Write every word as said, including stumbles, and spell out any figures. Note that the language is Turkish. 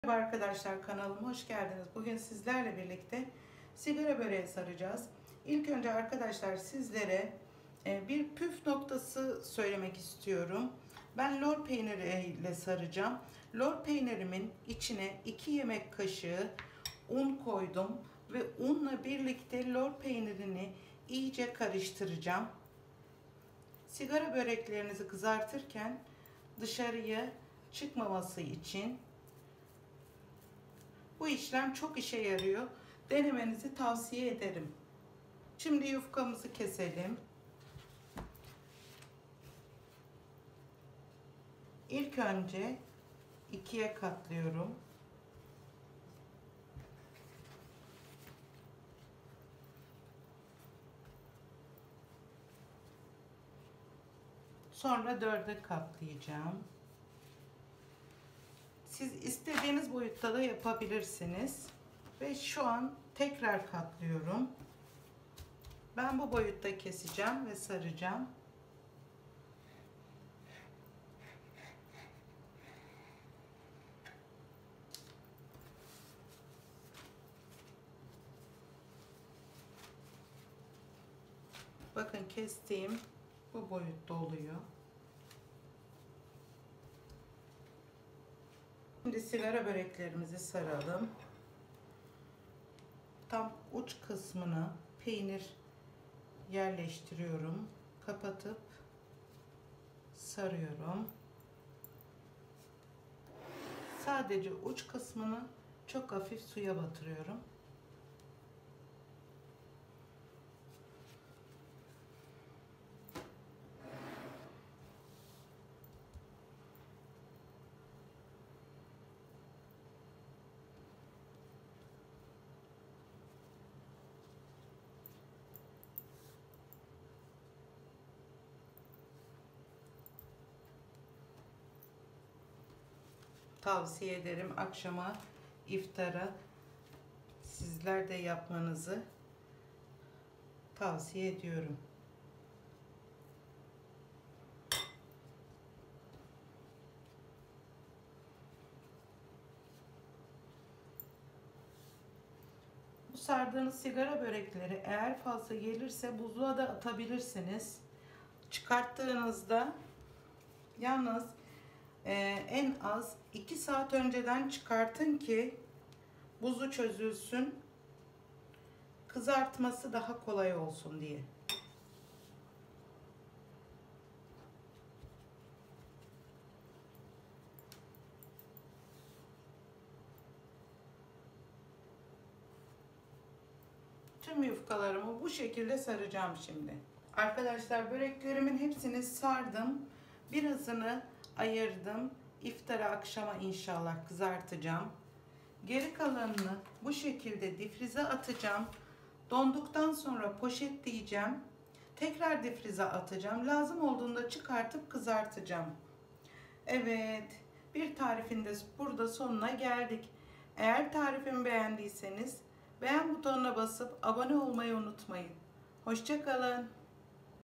Merhaba arkadaşlar, kanalıma hoş geldiniz. Bugün sizlerle birlikte sigara böreği saracağız. İlk önce arkadaşlar sizlere bir püf noktası söylemek istiyorum. Ben lor peyniri ile saracağım. Lor peynirimin içine iki yemek kaşığı un koydum ve unla birlikte lor peynirini iyice karıştıracağım. Sigara böreklerinizi kızartırken dışarıya çıkmaması için bu işlem çok işe yarıyor. Denemenizi tavsiye ederim. Şimdi yufkamızı keselim. İlk önce ikiye katlıyorum. Sonra dörde katlayacağım. Siz istediğiniz boyutta da yapabilirsiniz. Ve şu an tekrar katlıyorum. Ben bu boyutta keseceğim ve saracağım. Bakın kestiğim bu boyutta oluyor. Şimdi sigara böreklerimizi saralım. Tam uç kısmına peynir yerleştiriyorum. Kapatıp sarıyorum. Sadece uç kısmını çok hafif suya batırıyorum. Tavsiye ederim, akşama iftara sizler de yapmanızı tavsiye ediyorum. Bu sardığınız sigara börekleri eğer fazla gelirse buzluğa da atabilirsiniz. Çıkarttığınızda yalnız Ee, en az iki saat önceden çıkartın ki buzu çözülsün, kızartması daha kolay olsun diye. Tüm yufkalarımı bu şekilde saracağım şimdi. Arkadaşlar, böreklerimin hepsini sardım. Birazını ayırdım. İftara, akşama inşallah kızartacağım. Geri kalanını bu şekilde difrize atacağım. Donduktan sonra poşetleyeceğim. Tekrar difrize atacağım. Lazım olduğunda çıkartıp kızartacağım. Evet, bir tarifin de burada sonuna geldik. Eğer tarifimi beğendiyseniz beğen butonuna basıp abone olmayı unutmayın. Hoşça kalın.